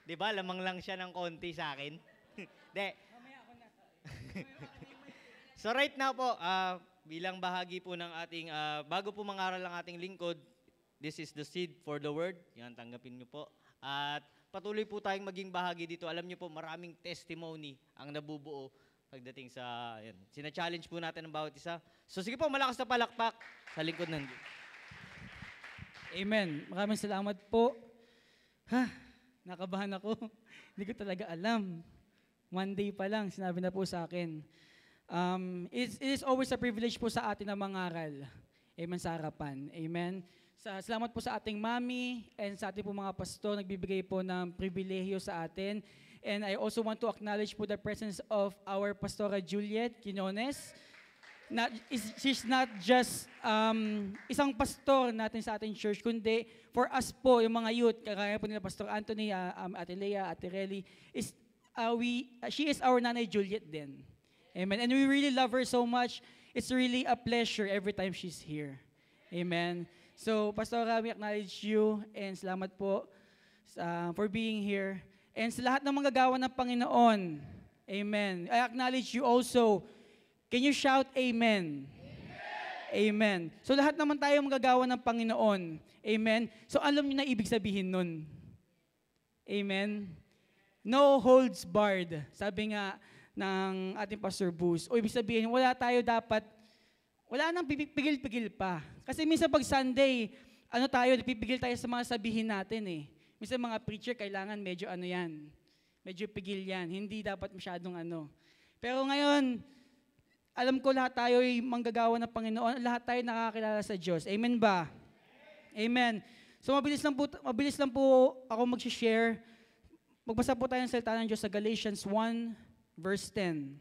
Di ba? Lamang lang siya ng konti sa akin. De. So right now po, bilang bahagi po ng ating, bago po mangaral ang ating lingkod, this is the seed for the word. Yan, tanggapin niyo po. At patuloy po tayong maging bahagi dito. Alam niyo po, maraming testimony ang nabubuo pagdating sa, yan. Sina-challenge po natin ang bawat isa. So sige po, malakas na palakpak sa lingkod ng Diyos. Amen. Maraming salamat po. Nakabahan ako. Hindi ko talaga alam. One day pa lang, sinabi na po sa akin. It is always a privilege po sa atin na mangaral. Amen, sa harapan. Amen. Salamat po sa ating mami and sa ating po mga pastor, nagbibigay po ng pribilehiyo sa atin. And I also want to acknowledge po the presence of our Pastora Juliet Quinones. She's not just isang pastor natin sa ating church, kundi for us po, yung mga youth, kagaya po nila Pastor Anthony, Ate Lea, Ate Relly, she is our Nanay Juliet din. Amen. And we really love her so much. It's really a pleasure every time she's here. Amen. So, Pastora, we acknowledge you and salamat po for being here. And sa lahat ng mga gawa ng Panginoon, amen. I acknowledge you also. Can you shout amen? Amen. So lahat naman tayo magagawa ng Panginoon. Amen. So alam niyo na ibig sabihin nun. Amen. No holds barred. Sabi nga ng ating Pastor Booz. O ibig sabihin, wala nang pigil-pigil pa. Kasi minsan pag Sunday, napipigil tayo sa mga sabihin natin eh. Minsan mga preacher, kailangan medyo medyo pigil yan. Hindi dapat masyadong Pero ngayon, alam ko lahat tayo ay manggagawa ng Panginoon. Lahat tayo nakakilala sa Diyos. Amen ba? Amen. So mabilis lang po ako mag-share. Magbasa po tayo ng salita ng Diyos sa Galatians 1, verse 10.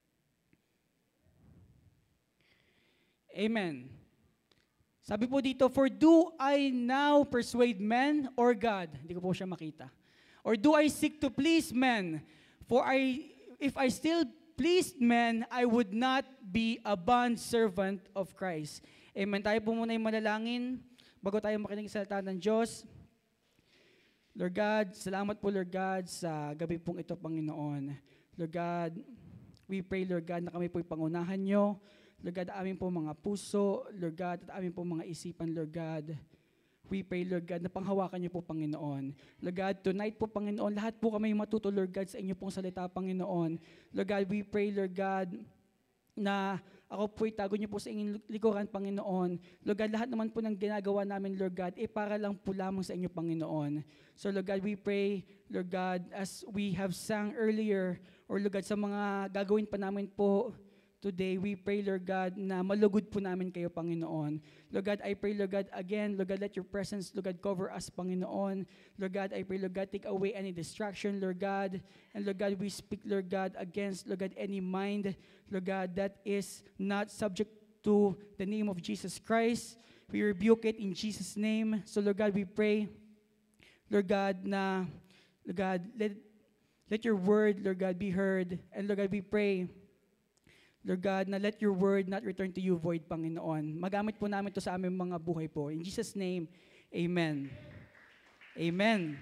Amen. Sabi po dito, for do I now persuade men or God? Hindi ko po siya makita. Or do I seek to please men? For if I still pleased men, I would not be a bond servant of Christ. Amen. Tayo po muna yung manalangin bago tayo makinig sa salita ng Diyos. Lord God, salamat po Lord God sa gabi pong ito, Panginoon. Lord God, we pray Lord God na kami po ipangunahan nyo. Lord God, amin po mga puso, Lord God, at amin po mga isipan, Lord God. We pray, Lord God, na panghawakan niyo po, Panginoon. Lord God, tonight po, Panginoon, lahat po kami matuto, Lord God, sa inyo pong salita, Panginoon. Lord God, we pray, Lord God, na ako po itago niyo po sa inyong likuran, Panginoon. Lord God, lahat naman po ng ginagawa namin, Lord God, para lang po lamang sa inyo, Panginoon. So, Lord God, we pray, Lord God, as we have sang earlier, or Lord God, sa mga gagawin pa namin po, today, we pray, Lord God, na malugod po namin kayo, Panginoon. Lord God, I pray, Lord God, again, Lord God, let your presence, Lord God, cover us, Panginoon. Lord God, I pray, Lord God, take away any distraction, Lord God. And Lord God, we speak, Lord God, against, Lord God, any mind, Lord God, that is not subject to the name of Jesus Christ. We rebuke it in Jesus' name. So, Lord God, we pray, Lord God, Lord God, let your word, Lord God, be heard. And Lord God, we pray, Lord God, na let your word not return to you void, Panginoon. Magamit po namin ito sa aming mga buhay po. In Jesus' name, amen. Amen.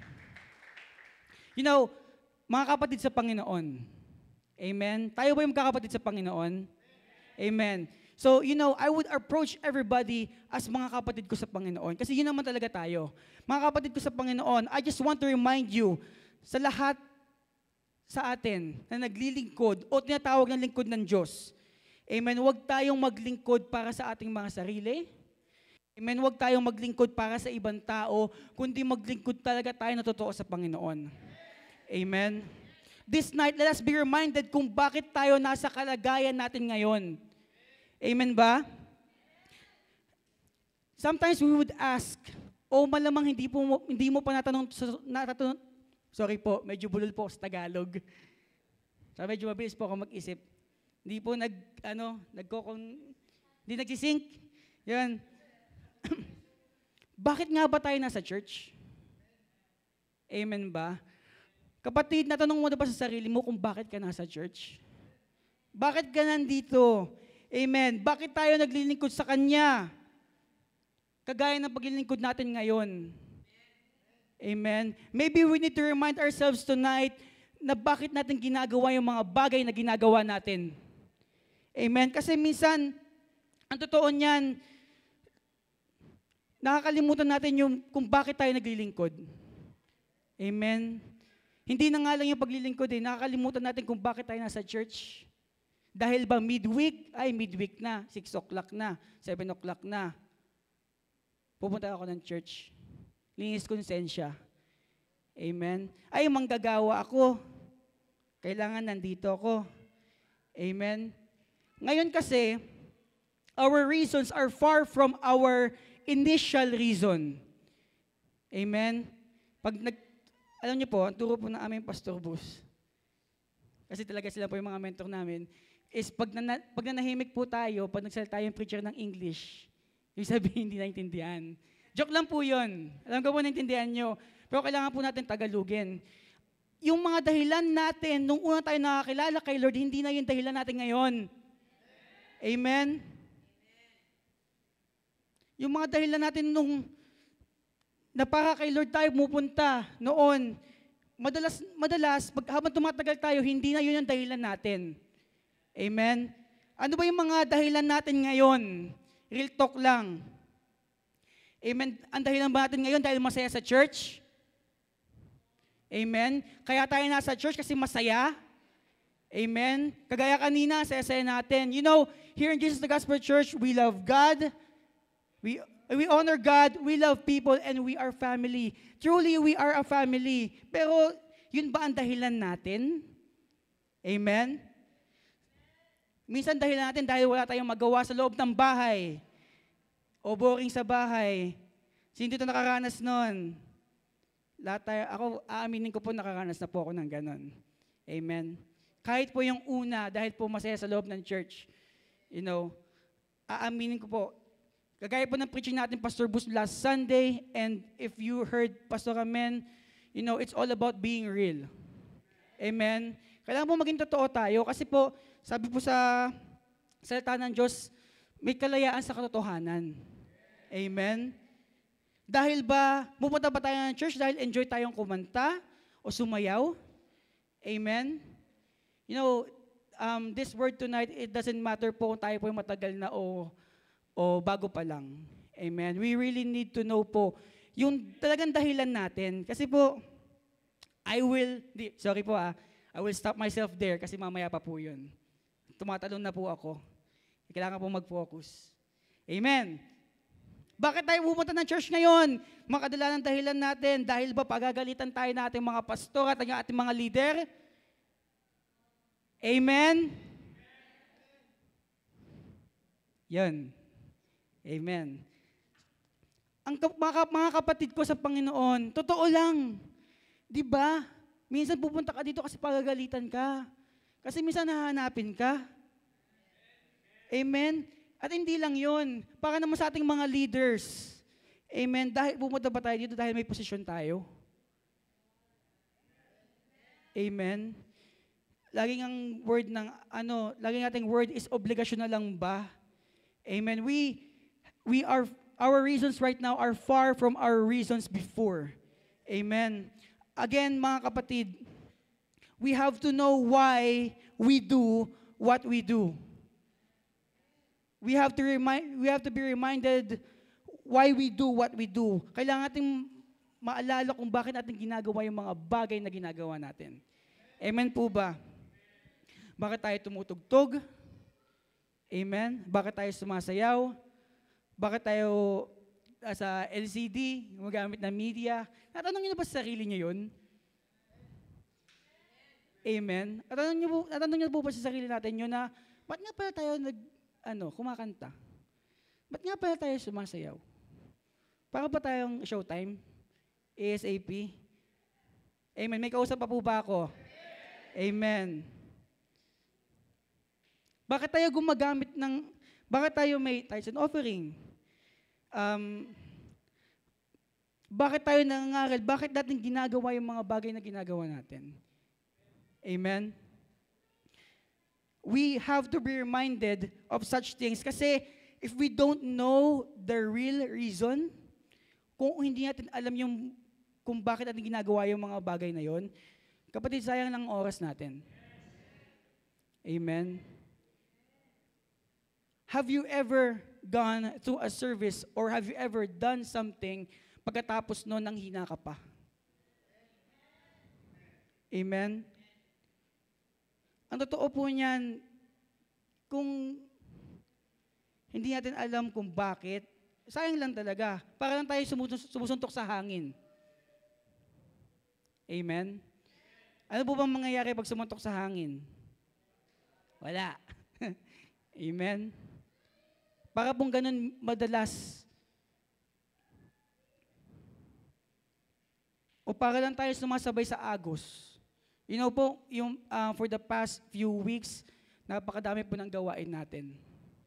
You know, mga kapatid sa Panginoon, amen? Tayo ba yung magkakapatid sa Panginoon? Amen. So, you know, I would approach everybody as mga kapatid ko sa Panginoon. Kasi yun naman talaga tayo. Mga kapatid ko sa Panginoon, I just want to remind you, sa lahat sa atin na naglilingkod o tinatawag ng lingkod ng Diyos. Amen. Huwag tayong maglingkod para sa ating mga sarili. Amen. Huwag tayong maglingkod para sa ibang tao, kundi maglingkod talaga tayo na totoo sa Panginoon. Amen. This night, let us be reminded kung bakit tayo nasa kalagayan natin ngayon. Amen ba? Sometimes we would ask, malamang hindi mo pa natanong, sorry po, medyo bulol po sa Tagalog. So medyo mabilis po ako mag-isip. Hindi po hindi nagsisync. Yan. Bakit nga ba tayo nasa church? Amen ba? Kapatid, natanong mo na ba sa sarili mo kung bakit ka nasa church? Bakit ka nandito? Amen. Bakit tayo naglilingkod sa Kanya? Kagaya ng paglilingkod natin ngayon. Amen. Maybe we need to remind ourselves tonight na bakit natin ginagawa yung mga bagay na ginagawa natin. Amen. Kasi minsan, ang totoo niyan, nakakalimutan natin yung kung bakit tayo naglilingkod. Amen. Hindi na nga lang yung paglilingkod nakakalimutan natin kung bakit tayo nasa church. Dahil ba midweek na, 6 o'clock na, 7 o'clock na. Pupunta ako ng church. Linis konsensya. Amen. Ay, manggagawa ako. Kailangan nandito ako. Amen. Ngayon kasi, our reasons are far from our initial reason. Amen. Alam niyo po, ang turo po ng aming Pastor Bruce, kasi talaga sila po yung mga mentor namin, is pag nanahimik po tayo, pag nagsalita yung preacher ng English, yung sabihin hindi naintindihan. Joke lang po yun. Alam ko po naintindihan nyo. Pero kailangan po natin tagalugin. Yung mga dahilan natin, nung una tayo nakakilala kay Lord, hindi na yung dahilan natin ngayon. Amen? Yung mga dahilan natin nung na para kay Lord tayo pupunta noon, madalas habang tumatagal tayo, hindi na yun ang dahilan natin. Amen? Ano ba yung mga dahilan natin ngayon? Real talk lang. Amen? Ang dahilan ba natin ngayon dahil masaya sa church? Amen? Kaya tayo nasa church kasi masaya? Amen? Kagaya kanina, saya-saya natin. You know, here in Jesus the Gospel Church, we love God, we honor God, we love people, and we are family. Truly, we are a family. Pero, yun ba ang dahilan natin? Amen? Minsan dahilan natin dahil wala tayong magawa sa loob ng bahay. O boring sa bahay. Sino dito nakaranas nun? Lahat tayo, ako, aaminin ko po, nakaranas na po ako ng ganon. Amen? Kahit po yung una, dahil po masaya sa loob ng church, you know, aaminin ko po, kagaya po ng preaching natin, Pastor Bruce, last Sunday, and if you heard Pastor Amen, you know, it's all about being real. Amen? Kailangan po maging totoo tayo, kasi po, sabi po sa salita ng Diyos, may kalayaan sa katotohanan. Amen? Dahil ba, pupunta ba tayo ng church dahil enjoy tayong kumanta o sumayaw? Amen? You know, this word tonight, it doesn't matter po kung tayo po yung matagal na o bago pa lang. Amen? We really need to know po yung talagang dahilan natin. Kasi po, I will stop myself there kasi mamaya pa po yun. Tumatalon na po ako. Kailangan po mag-focus. Amen? Bakit tayo pupunta ng church ngayon? Mga kadalanang dahilan natin, dahil ba pagagalitan tayo natin mga pastor at ang ating mga leader? Amen? Yan. Amen. Mga kapatid ko sa Panginoon, totoo lang. Di ba? Minsan pupunta ka dito kasi pagagalitan ka. Kasi minsan nahanapin ka. Amen? At hindi lang yun. Para naman sa ating mga leaders. Amen? Dahil pumunta ba tayo dito dahil may posisyon tayo? Amen? Laging ang word ng, laging ating word is obligasyon na lang ba? Amen? Our reasons right now are far from our reasons before. Amen? Again, mga kapatid, we have to know why we do what we do. We have to be reminded why we do what we do. Kailangan nating maalala kung bakit natin ginagawa yung mga bagay na ginagawa natin. Amen po ba? Bakit tayo tumutugtog? Amen? Bakit tayo sumasayaw? Bakit tayo sa LCD, gumagamit ng media? Natanong niyo na ba sa sarili niyo yun? Amen? Natanong niyo po ba sa sarili natin yun na, ba't nga pala tayo kumakanta? Ba't nga pala tayo sumasayaw? Para ba tayong showtime? ASAP? Amen. May kausap pa po ba ako? Amen. Bakit tayo bakit tayo may tithes and offering? Bakit tayo nangangaral? Bakit natin ginagawa yung mga bagay na ginagawa natin? Amen? We have to be reminded of such things kasi if we don't know the real reason, kung hindi natin alam yung kung bakit natin ginagawa yung mga bagay na yon, kapatid, sayang lang ang oras natin. Amen? Have you ever gone to a service or have you ever done something pagkatapos noon nang hina ka pa? Amen? Ang totoo po niyan, kung hindi natin alam kung bakit, sayang lang talaga. Para lang tayo sumusuntok sa hangin. Amen? Ano po bang mangyayari pag sumuntok sa hangin? Wala. Amen? Para pong ganun madalas. O para lang tayo sumasabay sa agos. You know po, yung, for the past few weeks, napakadami po ng gawain natin.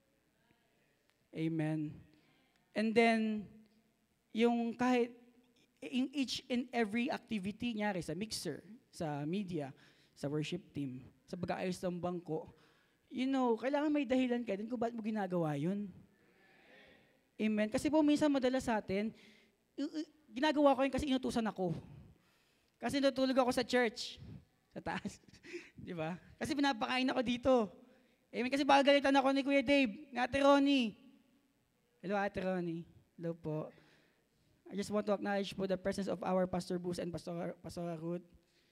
Amen. And then, yung kahit in each and every activity nyari sa mixer, sa media, sa worship team, sa pag-aayos ng bangko, you know, kailangan may dahilan ka din kung bakit mo ginagawa yun. Amen. Kasi po minsan madalas sa atin, ginagawa ko yun kasi inutusan ako. Kasi natulog ako sa church, sa taas. Di ba? Kasi pinapakain ako dito. Amen. Kasi baka galitan ako ni Kuya Dave, ni Ate Ronnie. Hello, Ate Ronnie. Hello po. I just want to acknowledge po the presence of our Pastor Bruce and Pastor Ruth.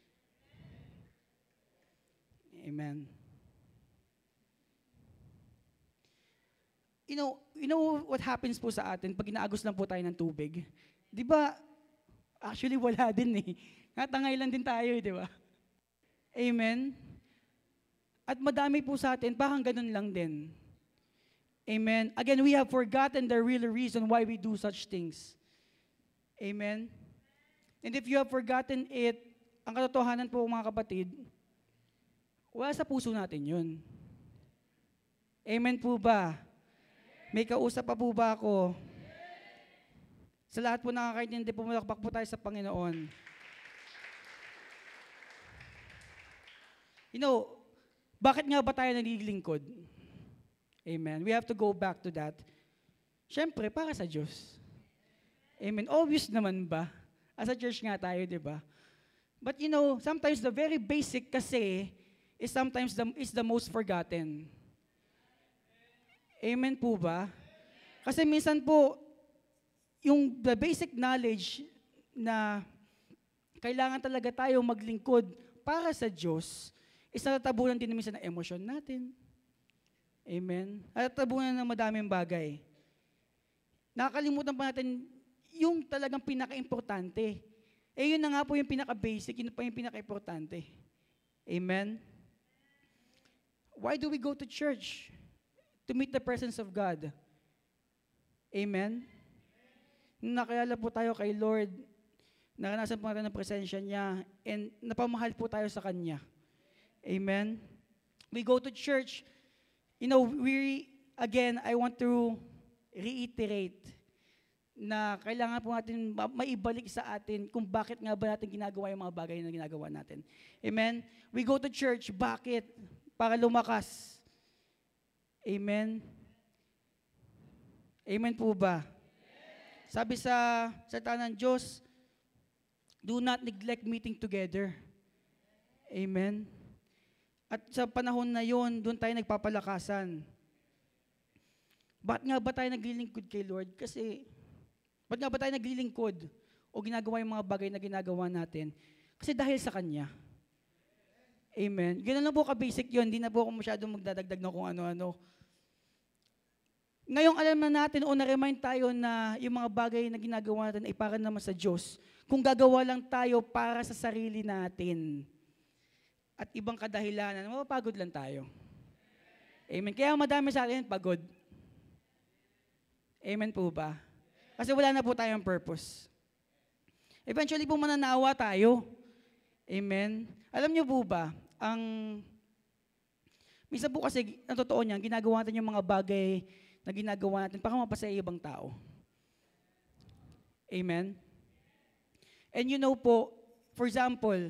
Amen. You know what happens po sa atin pag inaagos lang po tayo ng tubig? Di ba, actually wala din eh. Natangay lang din tayo eh, di ba? Amen? At madami po sa atin, parang ganun lang din. Amen? Again, we have forgotten the real reason why we do such things. Amen? And if you have forgotten it, ang katotohanan po mga kapatid, wala sa puso natin yun. Amen po ba? May kausap pa po ba ako? Sa lahat po nakakaintindi, pumalakpak po tayo sa Panginoon. You know, bakit nga ba tayo naglilingkod? Amen. We have to go back to that. Siyempre, para sa Diyos. Amen. Obvious naman ba? As a church nga tayo, di ba? But you know, sometimes the very basic kasi is sometimes is the most forgotten. Amen po ba? Kasi minsan po, yung the basic knowledge na kailangan talaga tayo maglingkod para sa Diyos, is natatabunan din minsan ng emosyon natin. Amen? Natatabunan ng madaming bagay. Nakakalimutan pa natin yung talagang pinaka-importante. Eh yun na nga po yung pinaka-basic, yun pa yung pinaka-importante. Amen? Why do we go to church? To meet the presence of God. Amen? Nakilala po tayo kay Lord, naranasan po natin ang presensya niya, and napamahal po tayo sa Kanya. Amen? We go to church, you know, again, I want to reiterate na kailangan po natin maibalik sa atin kung bakit nga ba natin ginagawa yung mga bagay na ginagawa natin. Amen? We go to church, bakit? Para lumakas. Amen? Amen po ba? Sabi sa salita ng Diyos, do not neglect meeting together. Amen? At sa panahon na yon, doon tayo nagpapalakasan. Bakit nga ba tayo naglilingkod kay Lord? Kasi, bakit nga ba tayo naglilingkod o ginagawa yung mga bagay na ginagawa natin? Kasi dahil sa Kanya. Amen? Ganun lang po ka-basic yun. Hindi na po ako masyadong magdadagdag na kung ano-ano. Ngayong alam na natin o na-remind tayo na yung mga bagay na ginagawa natin ay para naman sa Diyos. Kung gagawa lang tayo para sa sarili natin at ibang kadahilanan, mapapagod lang tayo. Amen. Kaya madami sa atin pagod. Amen po ba? Kasi wala na po tayong purpose. Eventually po mananawa tayo. Amen. Alam niyo po ba, minsan po kasi, ang totoo niyan, ginagawa natin yung mga bagay na ginagawa natin para mapasaya ibang tao. Amen? And you know po, for example,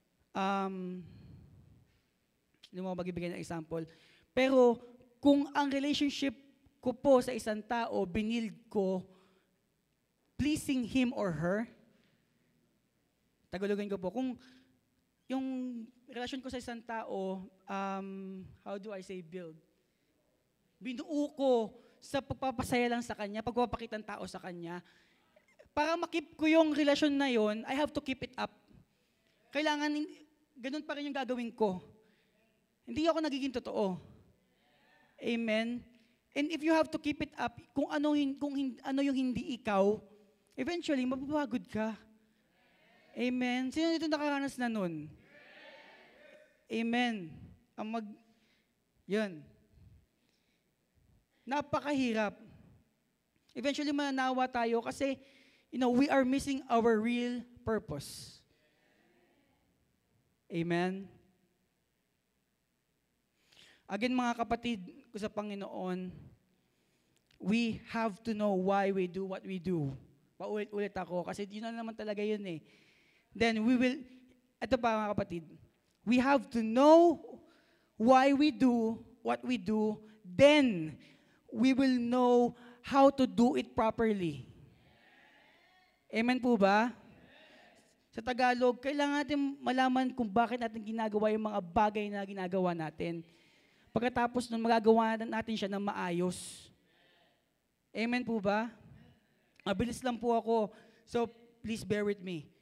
hindi mo magbibigay ng example, pero kung ang relationship ko po sa isang tao, binild ko, pleasing him or her, Tagalogin ko po, kung yung relasyon ko sa isang tao, how do I say build? Binuo ko sa pagpapasaya lang sa kanya, pagpapakita ng tao sa kanya. Para makip ko yung relasyon na yon, I have to keep it up. Kailangan, ganun pa rin yung gagawin ko. Hindi ako nagiging totoo. Amen? And if you have to keep it up, kung ano yung hindi ikaw, eventually, mapapagod ka. Amen? Sino dito nakaranas na nun? Amen. Yun. Napakahirap. Eventually, mananawa tayo kasi, we are missing our real purpose. Amen? Again, mga kapatid ko sa Panginoon, we have to know why we do what we do. Paulit-ulit ako, kasi yun na naman talaga yun eh. Then ito pa mga kapatid, we have to know why we do what we do, then we will know how to do it properly. Amen po ba? Sa Tagalog, kailangan natin malaman kung bakit natin ginagawa yung mga bagay na ginagawa natin. Pagkatapos nun, magagawa natin siya ng maayos. Amen po ba? Mabilis lang po ako, so please bear with me.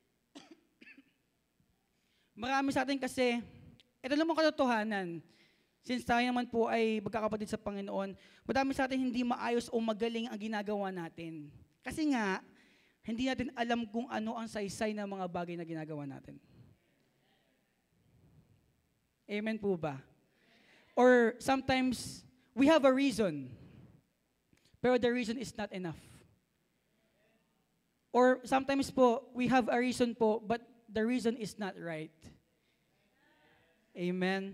Marami sa atin kasi, ito naman katotohanan, since tayo naman po ay magkakapatid sa Panginoon, madami sa atin hindi maayos o magaling ang ginagawa natin. Kasi nga, hindi natin alam kung ano ang saysay ng mga bagay na ginagawa natin. Amen po ba? Or sometimes, we have a reason, pero the reason is not enough. Or sometimes po, we have a reason po, but the reason is not right. Amen.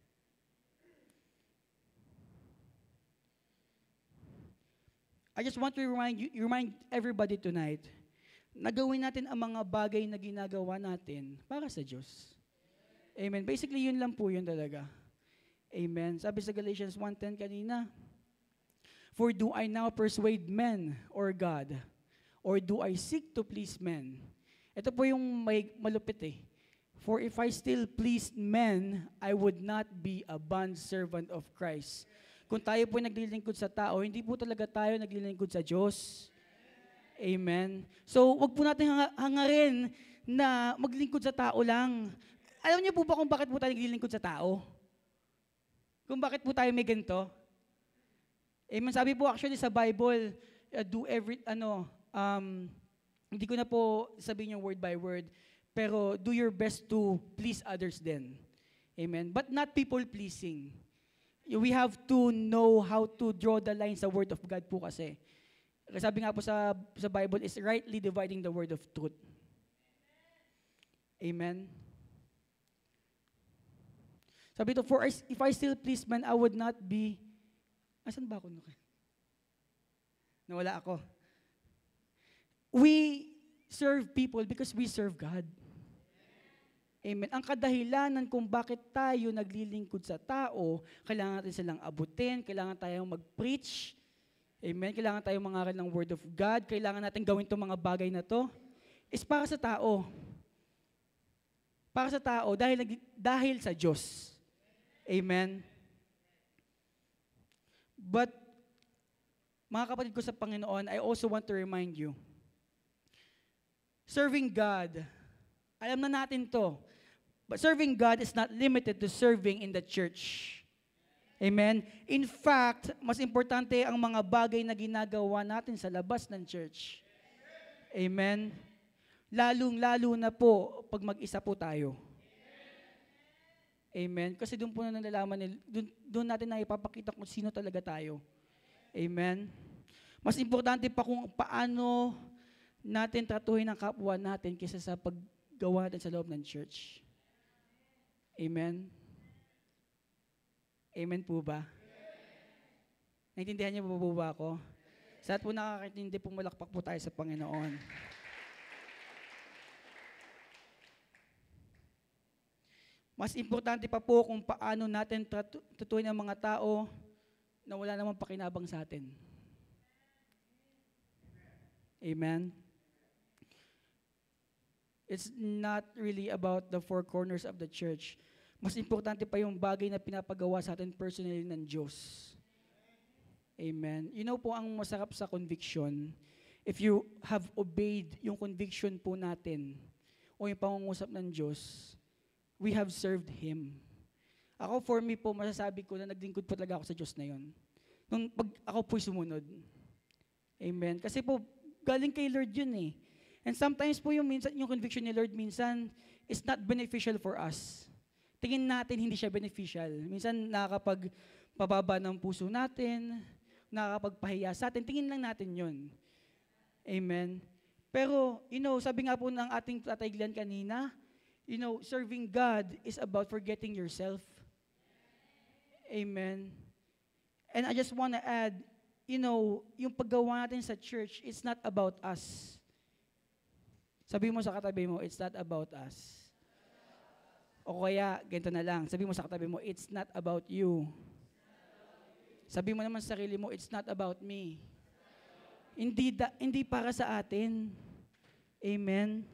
I just want to remind everybody tonight na gawin natin ang mga bagay na ginagawa natin para sa Diyos. Amen. Basically, yun lang po yun talaga. Amen. Sabi sa Galatians 1:10 kanina, for do I now persuade men or God? Or do I seek to please men? Ito po yung may malupit eh. For if I still pleased men, I would not be a bondservant of Christ. Kung tayo po naglilingkod sa tao, hindi po talaga tayo naglilingkod sa Diyos. Amen. So, wag po natin hangarin na maglingkod sa tao lang. Alam niyo po ba kung bakit po tayo naglilingkod sa tao? Kung bakit po tayo may ganito? Amen. Sabi po actually sa Bible, hindi ko na po sabihin yung word by word, pero do your best to please others then. Amen. But not people-pleasing. We have to know how to draw the line sa Word of God po kasi. Sabi nga po sa Bible is rightly dividing the word of truth. Amen. Sabi ito, for if I still please man, I would not be... Asan ba ako? Nawala ako. We serve people because we serve God. Amen. Ang kadahilanan kung bakit tayo naglilingkod sa tao, kailangan natin silang abutin, kailangan tayong mag-preach. Amen. Kailangan tayong mangaral ng Word of God, kailangan natin gawin itong mga bagay na to, is para sa tao. Para sa tao, dahil sa Diyos. Amen. But, mga kapatid ko sa Panginoon, I also want to remind you, serving God, alam na natin to, but serving God is not limited to serving in the church. Amen? In fact, mas importante ang mga bagay na ginagawa natin sa labas ng church. Amen? Lalong-lalo na po pag mag-isa po tayo. Amen? Kasi doon po na nalalaman, doon natin na ipapakita kung sino talaga tayo. Amen? Mas importante pa kung paano natin tratuhin ang kapwa natin kaysa sa paggawa natin sa loob ng church. Amen? Amen po ba? Naintindihan niyo po ba ako? Sa lahat po nakakaintindi, pumalakpak po tayo sa Panginoon. Mas importante pa po kung paano natin tutuin ang mga tao na wala namang pakinabang sa atin. Amen? It's not really about the four corners of the church. Mas importante pa yung bagay na pinapagawa sa atin personally ng Diyos. Amen. You know po ang masarap sa conviction, if you have obeyed yung conviction po natin o yung pangungusap ng Diyos, we have served Him. Ako, for me po, masasabi ko na naglingkod po talaga ako sa Diyos na yun. Nung pag ako po'y sumunod. Amen. Kasi po, galing kay Lord yun eh. And sometimes po yung conviction ni Lord minsan is not beneficial for us. Tingin natin hindi siya beneficial. Minsan nakakapagpababa ng puso natin, nakakapagpahiya sa atin, tingin lang natin yun. Amen. Pero, sabi nga po ng ating Tatay Glenn kanina, serving God is about forgetting yourself. Amen. And I just want to add, yung paggawa natin sa church, it's not about us. Sabi mo sa katabi mo, it's not about us. O kaya, ganito na lang, sabi mo sa katabi mo, it's not about you. Sabi mo naman sa sarili mo, it's not about me. Hindi para sa atin. Amen.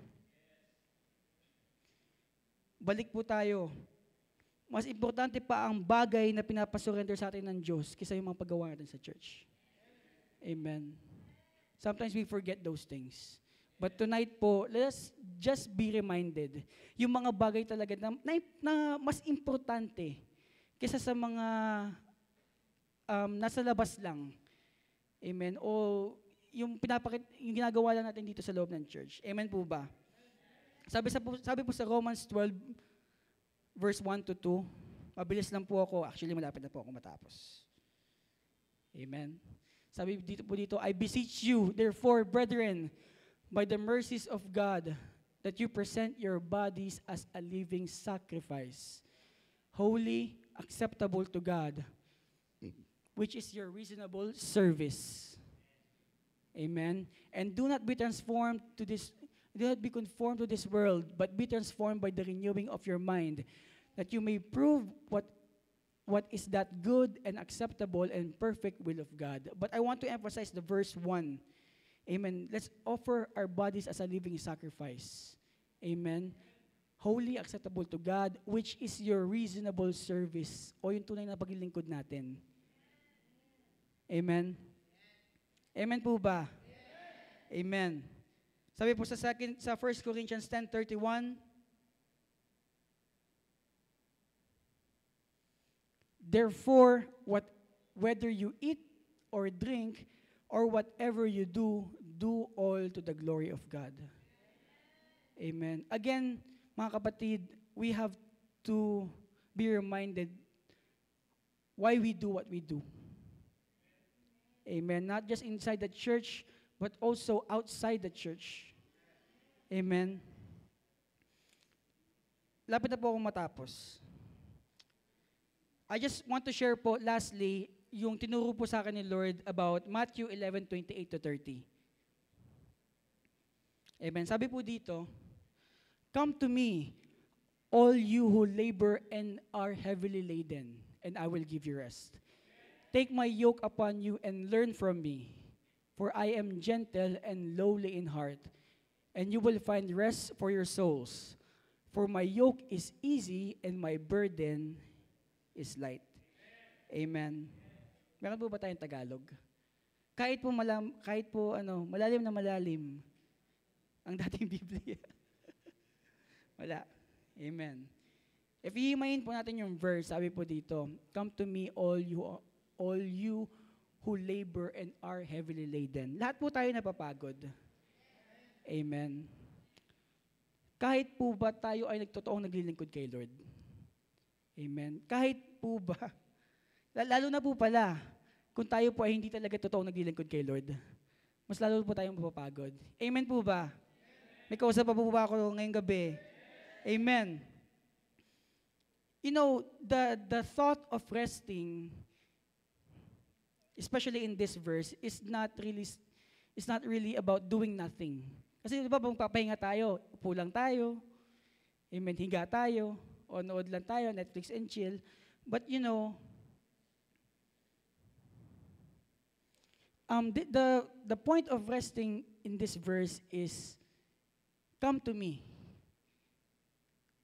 Balik po tayo. Mas importante pa ang bagay na pinapasurrender sa atin ng Diyos kaysa yung mga paggawa natin sa church. Amen. Sometimes we forget those things. But tonight po, let's just be reminded, yung mga bagay talaga na mas importante kaysa sa mga nasa labas lang. Amen. O yung ginagawa lang natin dito sa loob ng church. Amen po ba? Sabi po sa Romans 12, verse 1 to 2, mabilis lang po ako. Actually, malapit na po ako matapos. Amen. Sabi dito, I beseech you, therefore, brethren, by the mercies of God, that you present your bodies as a living sacrifice, holy, acceptable to God, which is your reasonable service. Amen. And do not be conformed to this world, but be transformed by the renewing of your mind, that you may prove what is that good and acceptable and perfect will of God. But I want to emphasize the verse 1. Amen. Let's offer our bodies as a living sacrifice. Amen. Holy, acceptable to God, which is your reasonable service, o yung tunay na paglilingkod natin. Amen. Amen po ba? Amen. Sabi po sa 1 Corinthians 10:31, therefore, whether you eat or drink or whatever you do, do all to the glory of God. Amen. Again, mga kapatid, we have to be reminded why we do what we do. Amen. Not just inside the church, but also outside the church. Amen. Lapit na po akong matapos. I just want to share po, lastly, yung tinuro po sa akin ni Lord about Matthew 11:28 to 30. Amen. Sabi po dito, come to me, all you who labor and are heavily laden, and I will give you rest. Take my yoke upon you and learn from me, for I am gentle and lowly in heart, and you will find rest for your souls. For my yoke is easy and my burden is light. Amen. Meron po ba tayong Tagalog? Kahit po malalim na malalim ang dating Biblia. Wala. Amen. If ihimayin po natin yung verse, sabi po dito, come to me all you who labor and are heavily laden. Lahat po tayo napapagod. Amen. Kahit po ba tayo ay nagtotoong naglilingkod kay Lord? Amen. Kahit po ba, lalo na po pala, kung tayo po ay hindi talaga totoong naglilingkod kay Lord, mas lalo po tayong mapapagod. Amen po ba? May kausap pa po ba ako ngayong gabi? Amen. The thought of resting, especially in this verse, is not really about doing nothing. Kasi di ba, papahinga tayo, upo lang tayo, amen, higa tayo, o nood lang tayo, Netflix and chill. But the point of resting in this verse is, come to me.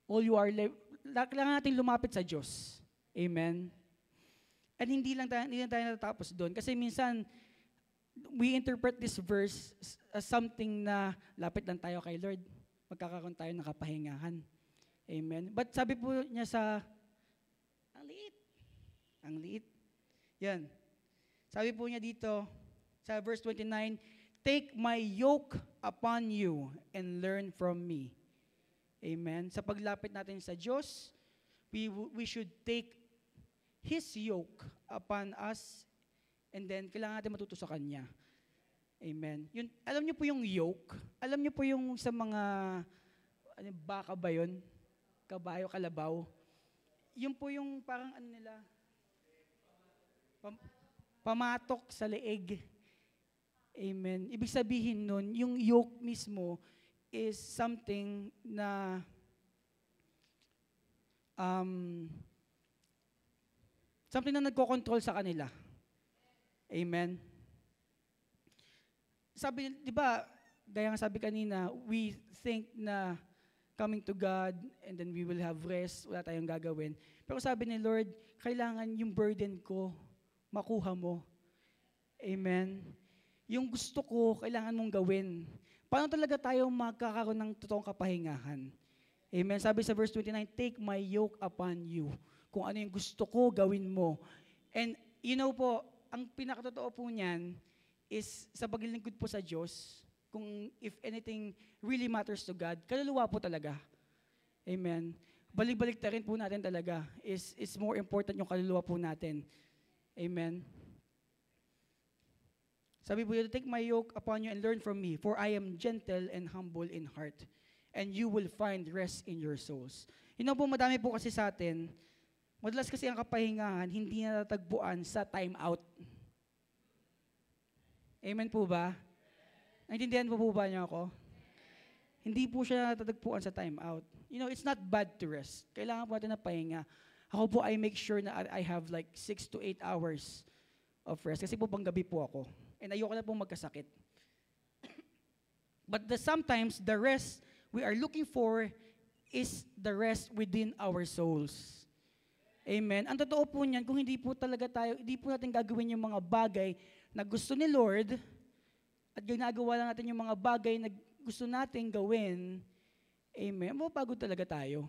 all you are, kailangan natin lumapit sa Diyos. Amen? And hindi lang tayo natatapos doon. Kasi minsan, we interpret this verse as something na lapit lang tayo kay Lord. Magkakaroon tayo ng kapahingahan. Amen? But sabi po niya ang liit. Ang liit. Yan. Sabi po niya dito, sa verse 29, take my yoke upon you and learn from me. Amen? Sa paglapit natin sa Diyos, we should take His yoke upon us, and then kailangan natin matuto sa Kanya. Amen. Yun, alam niyo po yung yoke? Alam niyo po yung sa mga, baka ba yun? Kabayo, kalabaw? Yun po yung parang nila, pamatok sa leeg. Amen. Ibig sabihin nun, yung yoke mismo is something na something na nagko-control sa kanila. Amen. Sabi, di ba, gaya nga sabi kanina, we think na coming to God and then we will have rest, wala tayong gagawin. Pero sabi ni Lord, kailangan yung burden ko, makuha mo. Amen. Yung gusto ko, kailangan mong gawin. Paano talaga tayo magkakaroon ng totoong kapahingahan? Amen. Sabi sa verse 29, take my yoke upon you. Kung ano yung gusto ko, gawin mo. And you know po, ang pinakatotoo po niyan is sa paglilingkod po sa Diyos, kung if anything really matters to God, kaluluwa po talaga. Amen. Balik-balik ta rin po natin talaga. Is more important yung kaluluwa po natin. Amen. Sabi po dito, take my yoke upon you and learn from me, for I am gentle and humble in heart, and you will find rest in your souls. You know po, madami po kasi sa atin, madalas kasi ang kapahingahan, hindi natatagpuan sa time out. Amen po ba? Naintindihan po ba niyo ako? Hindi po siya natatagpuan sa time out. You know, it's not bad to rest. Kailangan po natin na pahinga. Ako po, I make sure na I have like 6 to 8 hours of rest. Kasi po panggabi po ako. And ayoko na pong magkasakit. But sometimes, the rest we are looking for is the rest within our souls. Amen. Ang totoo po niyan, kung hindi po natin gagawin yung mga bagay na gusto ni Lord, at ginagawa lang natin yung mga bagay na gusto natin gawin, amen, mapapagod talaga tayo.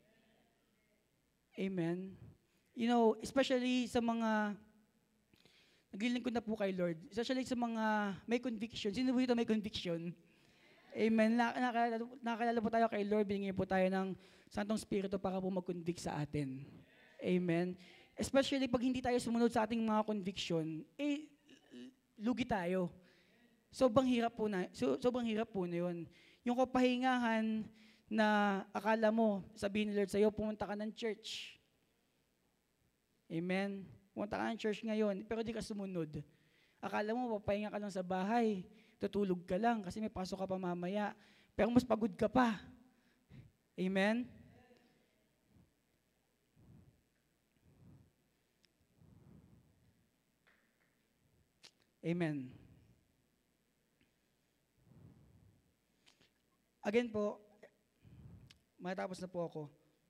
Amen. You know, especially sa mga naglilingkod na po kay Lord, especially sa mga may conviction. Sino po ito may conviction? Amen. Nakalala po tayo kay Lord, binigyan po tayo ng Santong Espiritu para po mag-convict sa atin. Amen. Especially pag hindi tayo sumunod sa ating mga conviction, lugi tayo. Sobrang hirap po na yun. Yung kapahingahan na akala mo, sabihin ni Lord sa'yo, pumunta ka ng church. Amen. Pumunta ka ng church ngayon, pero di ka sumunod. Akala mo, papahinga ka lang sa bahay, tutulog ka lang kasi may pasok ka pa mamaya, pero mas pagod ka pa. Amen? Amen. Again po, matapos na po ako.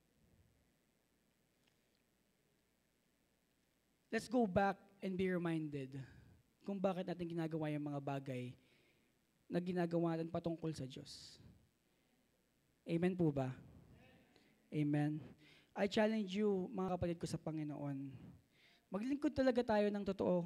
Let's go back and be reminded kung bakit natin ginagawa yung mga bagay na ginagawa natin patungkol sa Diyos. Amen po ba? Amen. I challenge you, mga kapatid ko sa Panginoon, maglingkod talaga tayo ng totoo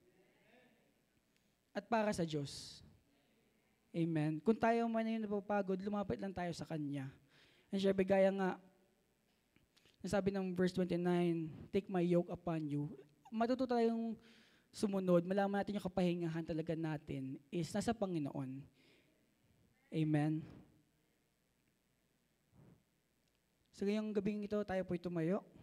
at para sa Diyos. Amen. Kung tayo man ay napapagod, lumapit lang tayo sa Kanya. And syempre, gaya nga, nasabi ng verse 29, take my yoke upon you. Matuto tayong sumunod, malaman natin yung kapahingahan talaga natin is nasa Panginoon. Amen. So ngayong gabing ito, tayo po'y tumayo.